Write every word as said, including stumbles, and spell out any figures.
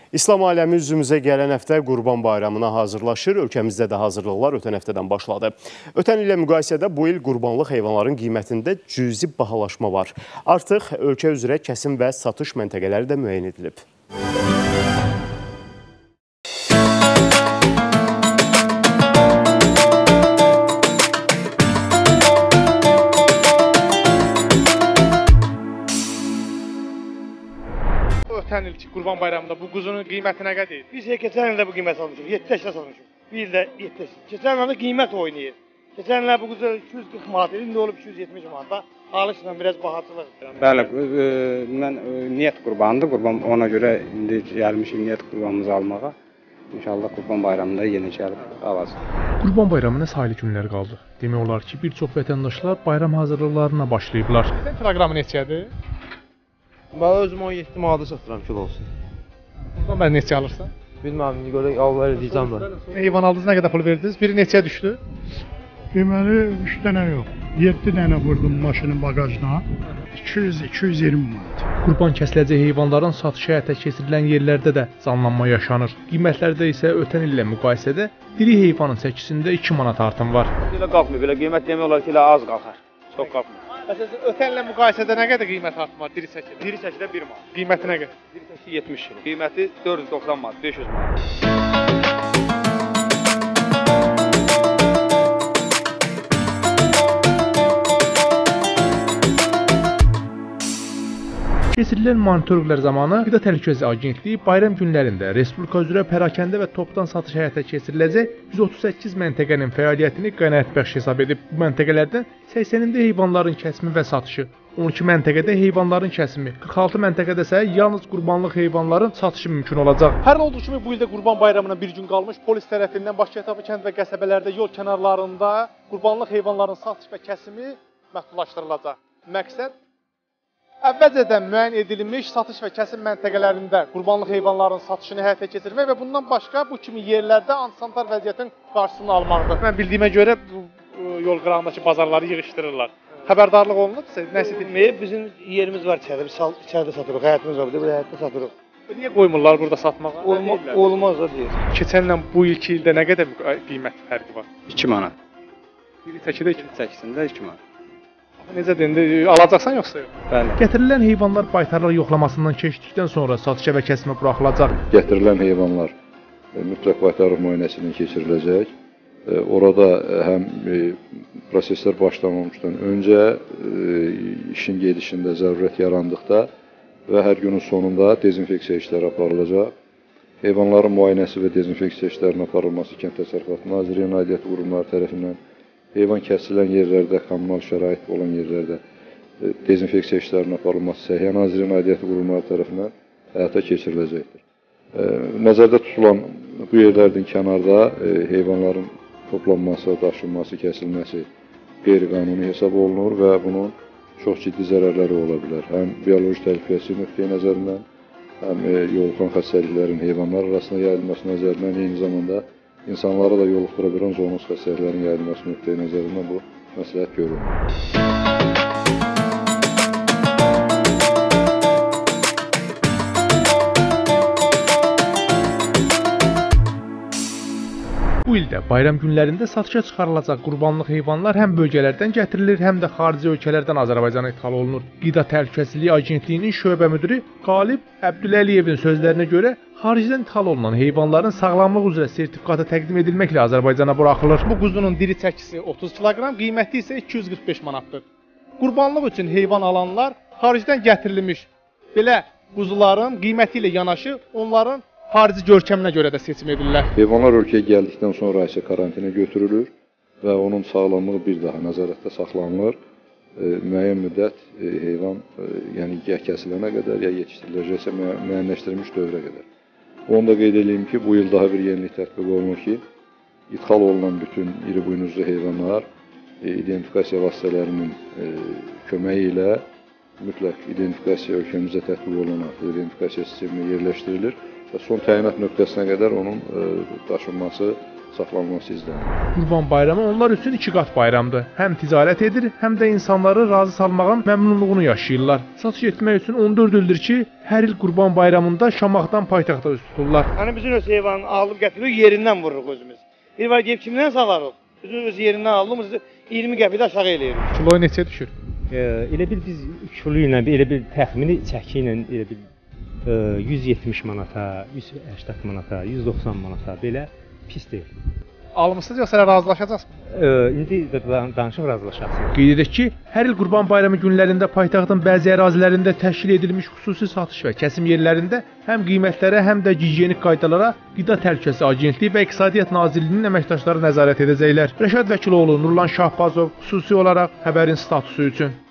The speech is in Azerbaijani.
İslam aləmi üzümüzə gələn həftə Qurban Bayramına hazırlaşır. Ölkəmizdə də hazırlıqlar ötən həftədən başladı. Ötən ilə müqayisədə bu il qurbanlıq heyvanların qiymətində cüzi bahalaşma var. Artıq ölkə üzrə kəsim və satış məntəqələri də müəyyən edilib. Ötən ilki Qurban Bayramında bu quzunun qiyməti nə qədər? Biz keçən ildə bu qiymət almışıq, yeddi yaşda satmışıq. Bir ildə yeddi yaşda. Keçən ildə qiymət oynayır. Keçən ildə bu quzu iki yüz qırx manat, indi olub iki yüz yetmiş manata. Alışla biraz bahaçılıq. Bəli, mən niyyət qurbandır. Qurban ona görə indi gəlmişik niyyət qurbanımızı almağa. İnşallah Qurban Bayramında yenə gəlib alacağıq. Qurban Bayramına sayılı günlər qaldı. Demək olar ki, bir çox vətəndaşlar bayram hazırlıqlarına başlayıblar. Sizin kiloqramı neçədir? Mən özüm on yeddi manata satıram kilosu. Bundan bəri neçə alırsan? Bilməm, görə Allah edəcəm mən. Heyvan aldınız, nə qədər pul verdiniz? Biri neçəyə düşdü? Deməli, üç dənə yox, yeddi dənə vurdum maşının bagajına. iki yüz iki yüz iyirmi manat. Qurban kəsiləcək heyvanların satışı həyata keçirilən yerlərdə də canlanma yaşanır. Qiymətlərdə isə ötən illə müqayisədə diri heyvanın çəkisində iki manat artım var. Belə qalxmır, belə qiymət demək olar ki, elə az qalxar. Çox qalxmır. Məsələn, ötən illə müqayisədə nə qədər qiymət artımı var diri çəkidə? Diri çəkidə bir manat. Qiyməti nə qədər? Diri çəki yetmiş kilo. Qiyməti dörd yüz doxsan manat, beş yüz manat. Keçirilən monitorinqlər zamanı Qida Təhlükəsizliyi Agentliyi bayram günlərində Respublika üzrə pərakəndə və topdan satış həyata keçiriləcək yüz otuz səkkiz məntəqənin fəaliyyətini qənaətbəxş hesab edib. Bu məntəqələrdən səksənində heyvanların kəsimi və satışı, on iki məntəqədə heyvanların kəsimi, qırx altı məntəqədə isə yalnız qurbanlıq heyvanların satışı mümkün olacaq. Hər olduğu kimi bu ildə Qurban Bayramına bir gün qalmış polis tərəfindən Bakıkətabi kənd və qəsəbələrdə yol kənarlarında qurbanlıq heyvanların satış və kəsimi məhdudlaşdırılacaq. Məqsəd əvvəlcədən müəyyən edilmiş satış və kəsim məntəqələrində qurbanlıq heyvanların satışını həyata keçirmək və bundan başqa bu kimi yerlərdə antisanitar vəziyyətin qarşısını almaqdır. Mən bildiyimə görə bu yol qırağındakı bazarları yığışdırırlar. Xəbərdarlıq olunubsa, nəsə Bilməyib, bizim yerimiz var içəridə, biz içəridə satırıq, həyətimiz var, burada həyətdə satırıq. Niyə qoymurlar burada satmağa? Olma, olmaz o deyir. Keçən ilə bu ilki ildə nə qədər qiymət fərqi var? iki manat. Biri çəkidə iki çəkisində iki manat. Necə deyəndə alacaqsan yoxsa yox? Bəli. Gətirilən heyvanlar baytarlıq yoxlamasından keçdikdən sonra satışa və kəsimə buraxılacaq. Gətirilən heyvanlar mütləq baytarlıq müayinəsindən keçiriləcək. Orada həm proseslər başlamamışdan öncə işin gedişində zərurət yarandıqda və hər günün sonunda dezinfeksiya işləri aparılacaq. Heyvanların müayinəsi və dezinfeksiya işlərinin aparılması Kənd Təsərrüfatı Nazirliyinin aidiyyatı qurumları tərəfindən heyvan kəsilən yerlərdə, kommunal şərait olan yerlərdə dezinfeksiya işlərinin aparılması Səhiyyə Nazirliyinin aidiyyatı qurumları tərəfindən həyata keçiriləcəkdir. Nəzərdə tutulan bu yerlərdən kənarda heyvanların toplanması, daşınması, kəsilməsi qeyri-qanuni hesab olunur və bunun çox ciddi zərərləri ola bilər. Həm bioloji təhlükəsizlik nöqteyi nəzərindən, həm yoluxan xəstəliklərin heyvanlar arasında yayılması nəzərindən, eyni zamanda insanlara da yoluxdura bilən zoonoz xəstəliklərin yayılması nöqteyi nəzərindən bu məsləhət görülür. Bu ildə bayram günlərində satışa çıxarılacaq qurbanlıq heyvanlar həm bölgələrdən gətirilir, həm də xarici ölkələrdən Azərbaycana ixal olunur. Qida Təhlükəsizliyi Agentliyinin şöbə müdiri Qalib Əbdüləliyevin sözlərinə görə xaricdən ixal olunan heyvanların sağlamlıq üzrə sertifikatı təqdim edilməklə Azərbaycana buraxılır. Bu quzunun diri çəkisi otuz kiloqram, qiyməti isə iki yüz qırx beş manatdır. Qurbanlıq üçün heyvan alanlar xaricdən gətirilmiş belə quzuların qiyməti ilə yanaşı onların xarici görkəminə görə də seçim edirlər. Heyvanlar ölkəyə gəldikdən sonra isə karantinə götürülür və onun sağlamlığı bir daha nəzarətdə saxlanılır. E, müəyyən müddət e, heyvan e, yəni ya kəsilənə qədər, ya yetişdiriləcəksə müəyyənləşdirilmiş dövrə qədər. Onu da qeyd edeyim ki, bu il daha bir yenilik tətbiq olunur ki, ixal olunan bütün iri buynuzlu heyvanlar e, identifikasiya vasitələrinin e, köməyi ilə mütləq identifikasiya ölkəmizdə tətbiq olunan identifikasiya sisteminə yerləşdirilir və son təyinat nöqtəsinə qədər onun daşınması saxlanılması izlənir. Qurban Bayramı onlar üçün iki qat bayramdır. Həm ticarət edir, həm də insanları razı salmağın məmnunluğunu yaşayırlar. Satış etmək üçün on dörd ildir ki, hər il Qurban Bayramında Şamaxıdan paytaxta üz tuturlar. Hani bizim öz heyvanı alıb gətiririk, yerindən vururuq özümüz. Bir var gəlib kimdən salarıq? Biz öz yerindən aldığımız iyirmi qəpik aşağı eləyirik. Kilo neçə düşür? E, elə bil biz kilo ilə, elə bil təxmini çəki ilə elə bil e, yüz yetmiş manata, yüz səksən manata, yüz doxsan manata belə pis deyil. Almısınız yoxsa elə razılaşacaqsınız? E, indi də danışıb razılaşacağıq. Qeyd edək ki, hər il Qurban Bayramı günlərində paytaxtın bəzi ərazilərində təşkil edilmiş xüsusi satış və kəsim yerlərində həm qiymətlərə, həm də gigiyenik qaydalara Qida Təhlükəsizliyi Agentliyi və İqtisadiyyat Nazirliyinin əməkdaşları nəzarət edəcəklər. Rəşad Vəkiloğlu, Nurlan Şahbazov, xüsusi olaraq xəbərin statusu üçün.